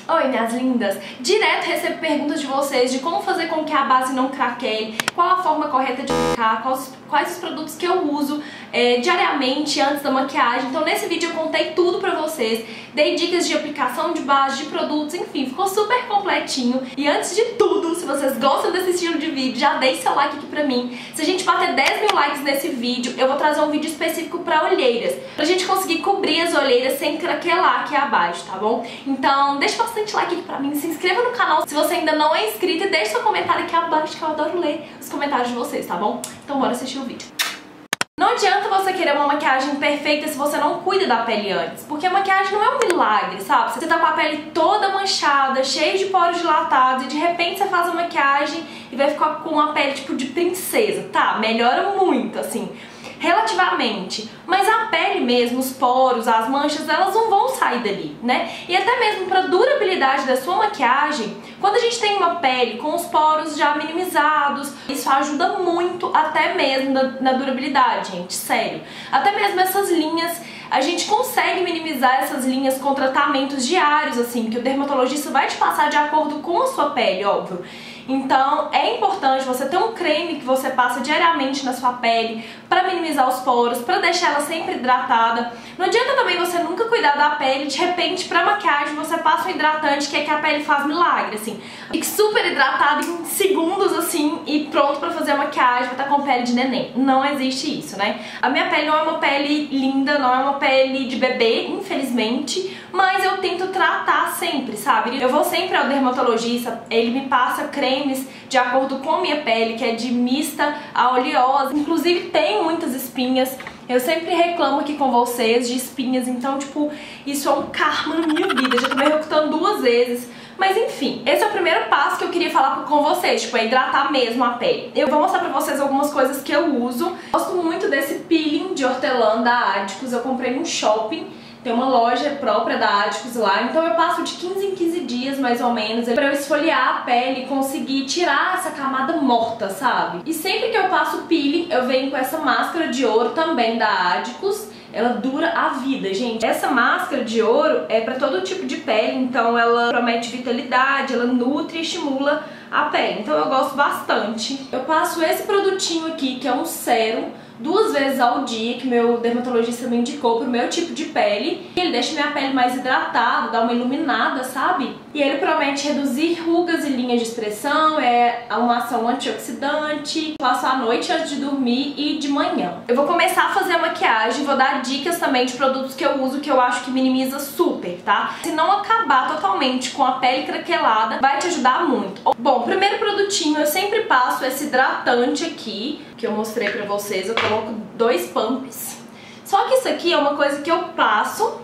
Oi, minhas lindas! Direto recebo perguntas de vocês de como fazer com que a base não craquele, qual a forma correta de aplicar, quais os produtos que eu uso diariamente antes da maquiagem. Então nesse vídeo eu contei tudo pra vocês, dei dicas de aplicação de base, de produtos, enfim, ficou super completinho. E antes de tudo, se vocês gostam desse estilo de vídeo, já deixe seu like aqui pra mim. Se a gente bater 10 mil likes nesse vídeo, eu vou trazer um vídeo específico pra olheiras, pra gente conseguir cobrir as olheiras sem craquelar aqui abaixo, tá bom? Então deixa bastante like aqui pra mim, se inscreva no canal se você ainda não é inscrito e deixe seu comentário aqui abaixo que eu adoro ler os comentários de vocês, tá bom? Então bora assistir o vídeo. Não adianta você querer uma maquiagem perfeita se você não cuida da pele antes, porque a maquiagem não é um milagre, sabe? Você tá com a pele toda manchada, cheia de poros dilatados e de repente você faz a maquiagem e vai ficar com uma pele tipo de princesa, tá? Melhora muito, assim, relativamente, mas a pele mesmo, os poros, as manchas, elas não vão sair dali, né? E até mesmo para durabilidade da sua maquiagem, quando a gente tem uma pele com os poros já minimizados, isso ajuda muito até mesmo na durabilidade, gente, sério. Até mesmo essas linhas, a gente consegue minimizar essas linhas com tratamentos diários, assim, que o dermatologista vai te passar de acordo com a sua pele, óbvio. Então é importante você ter um creme que você passa diariamente na sua pele para minimizar os poros, para deixar ela sempre hidratada. Não adianta também você nunca cuidar da pele, de repente pra maquiagem você passa um hidratante que é que a pele faz milagre, assim. Fique super hidratado em segundos, assim, e pronto pra fazer a maquiagem, vai estar com pele de neném. Não existe isso, né? A minha pele não é uma pele linda, não é uma pele de bebê, infelizmente, mas eu tento tratar sempre, sabe? Eu vou sempre ao dermatologista, ele me passa cremes de acordo com a minha pele, que é de mista a oleosa. Inclusive tem muitas espinhas. Eu sempre reclamo aqui com vocês de espinhas, então, tipo, isso é um karma na minha vida. Já tomei Roaccutane 2 vezes. Mas enfim, esse é o primeiro passo que eu queria falar com vocês, tipo, é hidratar mesmo a pele. Eu vou mostrar pra vocês algumas coisas que eu uso. Gosto muito desse peeling de hortelã da Adicus, eu comprei no shopping. Tem uma loja própria da Adicus lá, então eu passo de 15 em 15 dias, mais ou menos, pra eu esfoliar a pele e conseguir tirar essa camada morta, sabe? E sempre que eu passo peeling, eu venho com essa máscara de ouro também da Adicus. Ela dura a vida, gente. Essa máscara de ouro é pra todo tipo de pele, então ela promete vitalidade, ela nutre e estimula a pele. Então eu gosto bastante. Eu passo esse produtinho aqui, que é um sérum, 2 vezes ao dia, que meu dermatologista me indicou pro meu tipo de pele. Ele deixa minha pele mais hidratada, dá uma iluminada, sabe? E ele promete reduzir rugas e linhas de expressão, é uma ação antioxidante. Passo à noite antes de dormir e de manhã. Eu vou começar a fazer a maquiagem, vou dar dicas também de produtos que eu uso, que eu acho que minimiza super, tá? Se não acabar totalmente com a pele craquelada, vai te ajudar muito. Bom, primeiro produtinho, eu sempre passo esse hidratante aqui, que eu mostrei pra vocês. Eu coloco 2 pumps. Só que isso aqui é uma coisa que eu passo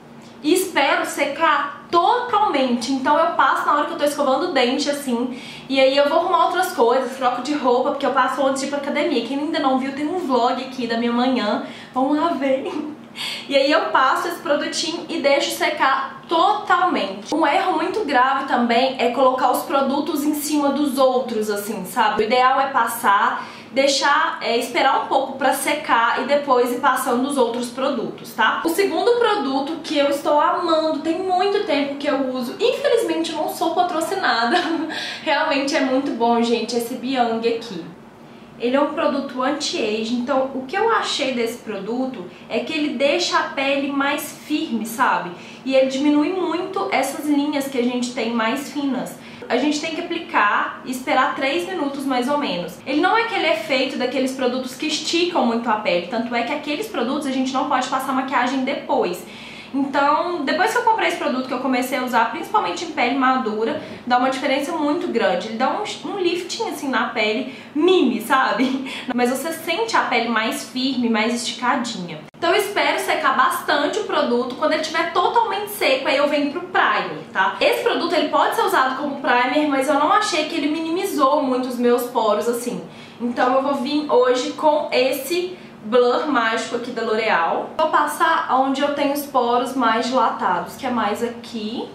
e espero secar totalmente. Então eu passo na hora que eu tô escovando o dente, assim, e aí eu vou arrumar outras coisas, troco de roupa, porque eu passo antes de ir pra academia. Quem ainda não viu, tem um vlog aqui da minha manhã, vamos lá ver. E aí eu passo esse produtinho e deixo secar totalmente. Um erro muito grave também é colocar os produtos em cima dos outros, assim, sabe? O ideal é passar, deixar, esperar um pouco pra secar e depois ir passando os outros produtos, tá? O segundo produto que eu estou amando, tem muito tempo que eu uso, infelizmente eu não sou patrocinada, realmente é muito bom, gente, esse Biang aqui. Ele é um produto anti-age, então o que eu achei desse produto é que ele deixa a pele mais firme, sabe? E ele diminui muito essas linhas que a gente tem mais finas. A gente tem que aplicar e esperar 3 minutos mais ou menos. Ele não é aquele efeito daqueles produtos que esticam muito a pele, tanto é que aqueles produtos a gente não pode passar maquiagem depois. Então, depois que eu comprei esse produto, que eu comecei a usar, principalmente em pele madura, dá uma diferença muito grande. Ele dá um lifting assim na pele, mini, sabe? Mas você sente a pele mais firme, mais esticadinha. Então eu espero secar bastante o produto. Quando ele estiver totalmente seco, aí eu venho pro primer, tá? Esse produto ele pode ser usado como primer, mas eu não achei que ele minimizou muito os meus poros assim. Então eu vou vir hoje com esse Blur Mágico aqui da L'Oreal. Vou passar onde eu tenho os poros mais dilatados, que é mais aqui,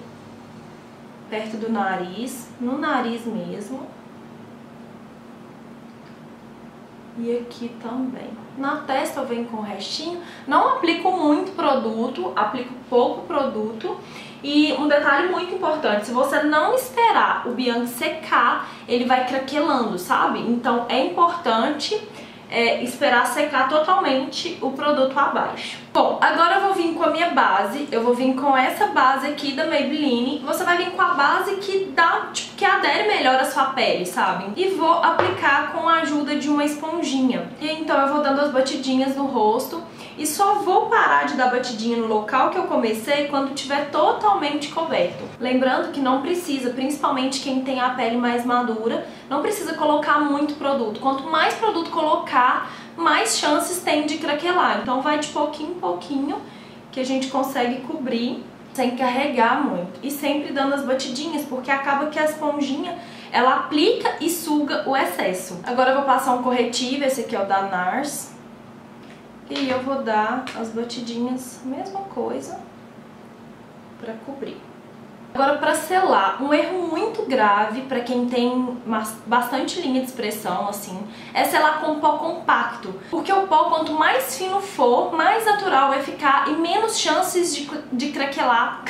perto do nariz, no nariz mesmo. E aqui também. Na testa eu venho com o restinho. Não aplico muito produto, aplico pouco produto. E um detalhe muito importante, se você não esperar o Bianchi secar, ele vai craquelando, sabe? Então é importante esperar secar totalmente o produto abaixo. Bom, agora eu vou vir com a minha base. Eu vou vir com essa base aqui da Maybelline. Você vai vir com a base que dá, tipo, que adere melhor à sua pele, sabe? E vou aplicar com a ajuda de uma esponjinha. E então eu vou dando as batidinhas no rosto. E só vou parar de dar batidinha no local que eu comecei quando estiver totalmente coberto. Lembrando que não precisa, principalmente quem tem a pele mais madura, não precisa colocar muito produto. Quanto mais produto colocar, mais chances tem de craquelar. Então vai de pouquinho em pouquinho que a gente consegue cobrir sem carregar muito. E sempre dando as batidinhas, porque acaba que a esponjinha ela aplica e suga o excesso. Agora eu vou passar um corretivo, esse aqui é o da NARS. E eu vou dar as batidinhas, mesma coisa, pra cobrir. Agora, pra selar, um erro muito grave pra quem tem bastante linha de expressão, assim, é selar com pó compacto. Porque o pó, quanto mais fino for, mais natural vai ficar e menos chances de craquelar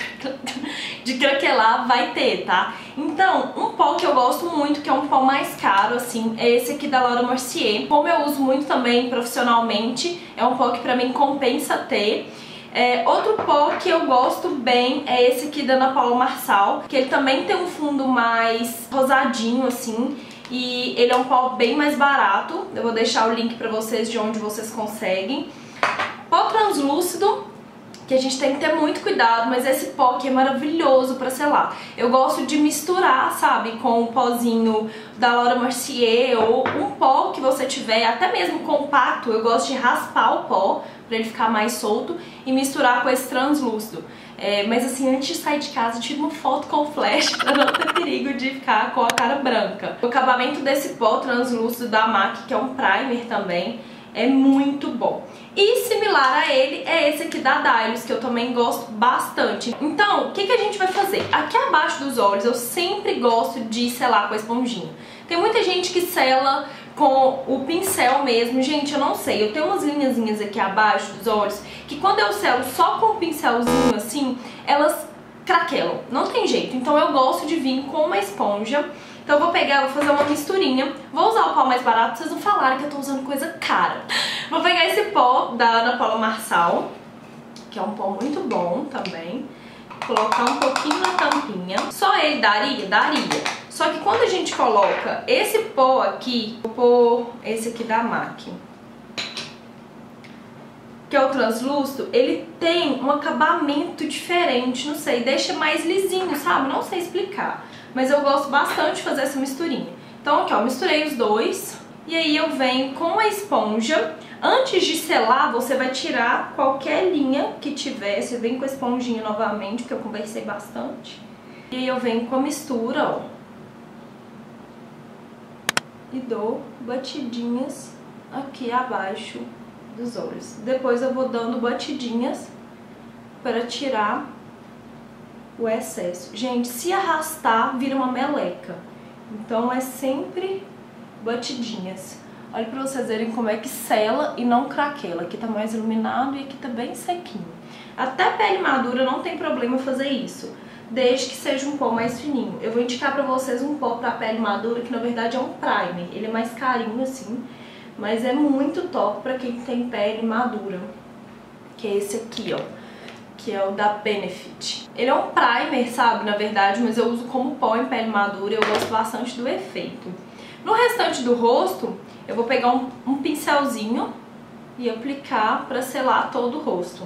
vai ter, tá? Então, um pó que eu gosto muito, que é um pó mais caro, assim, é esse aqui da Laura Mercier. Como eu uso muito também profissionalmente, é um pó que pra mim compensa ter. Outro pó que eu gosto bem é esse aqui da Ana Paula Marçal, que ele também tem um fundo mais rosadinho assim, e ele é um pó bem mais barato. Eu vou deixar o link pra vocês de onde vocês conseguem. Pó translúcido, que a gente tem que ter muito cuidado, mas esse pó aqui é maravilhoso pra selar. Eu gosto de misturar, sabe, com o pozinho da Laura Mercier ou um pó que você tiver, até mesmo compacto. Eu gosto de raspar o pó pra ele ficar mais solto e misturar com esse translúcido. Mas assim, antes de sair de casa, tiro uma foto com flash pra não ter perigo de ficar com a cara branca. O acabamento desse pó translúcido da MAC, que é um primer também, é muito bom. E similar a ele é esse aqui da Dylos, que eu também gosto bastante. Então, o que a gente vai fazer? Aqui abaixo dos olhos eu sempre gosto de selar com a esponjinha. Tem muita gente que sela com o pincel mesmo. Gente, eu não sei, eu tenho umas linhazinhas aqui abaixo dos olhos que quando eu selo só com o pincelzinho assim, elas craquelam, não tem jeito. Então eu gosto de vir com uma esponja. Então eu vou pegar, vou fazer uma misturinha. Vou usar o pó mais barato pra vocês não falarem que eu tô usando coisa cara. Vou pegar esse pó da Ana Paula Marçal, que é um pó muito bom também. Colocar um pouquinho na tampinha. Só ele daria? Daria. Só que quando a gente coloca esse pó aqui, vou pôr esse aqui da MAC, que é o translúcido, ele tem um acabamento diferente, não sei, deixa mais lisinho, sabe? Não sei explicar, mas eu gosto bastante de fazer essa misturinha. Então aqui ó, misturei os dois, e aí eu venho com a esponja. Antes de selar, você vai tirar qualquer linha que tiver, você vem com a esponjinha novamente, porque eu conversei bastante. E aí eu venho com a mistura, ó, e dou batidinhas aqui abaixo dos olhos. Depois eu vou dando batidinhas para tirar o excesso. Gente, se arrastar, vira uma meleca. Então é sempre batidinhas. Olha pra vocês verem como é que sela e não craquela. Aqui tá mais iluminado e aqui tá bem sequinho. Até pele madura não tem problema fazer isso, desde que seja um pó mais fininho. Eu vou indicar pra vocês um pó pra pele madura, que na verdade é um primer. Ele é mais carinho assim, mas é muito top pra quem tem pele madura. Que é esse aqui, ó, que é o da Benefit. Ele é um primer, sabe, na verdade, mas eu uso como pó em pele madura e eu gosto bastante do efeito. No restante do rosto, eu vou pegar um pincelzinho e aplicar pra selar todo o rosto.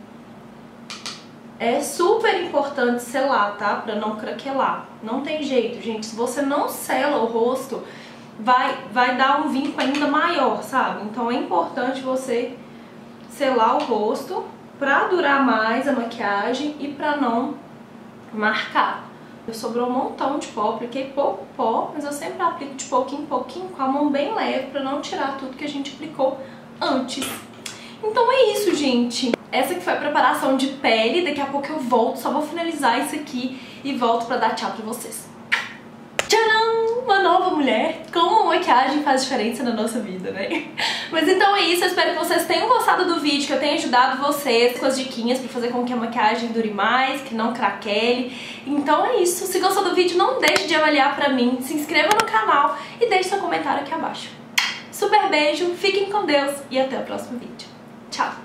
É super importante selar, tá? Pra não craquelar. Não tem jeito, gente. Se você não sela o rosto, vai dar um vinco ainda maior, sabe? Então é importante você selar o rosto pra durar mais a maquiagem e pra não marcar. Eu sobrou um montão de pó, apliquei pouco pó, mas eu sempre aplico de pouquinho em pouquinho com a mão bem leve pra não tirar tudo que a gente aplicou antes. Então é isso, gente. Essa que foi a preparação de pele. Daqui a pouco eu volto, só vou finalizar isso aqui e volto pra dar tchau pra vocês. Tcharam! uma nova mulher, como uma maquiagem faz diferença na nossa vida, né? Mas então é isso, eu espero que vocês tenham gostado do vídeo, que eu tenha ajudado vocês com as diquinhas pra fazer com que a maquiagem dure mais, que não craquele. Então é isso, se gostou do vídeo não deixe de avaliar pra mim, se inscreva no canal e deixe seu comentário aqui abaixo. Super beijo, fiquem com Deus e até o próximo vídeo. Tchau!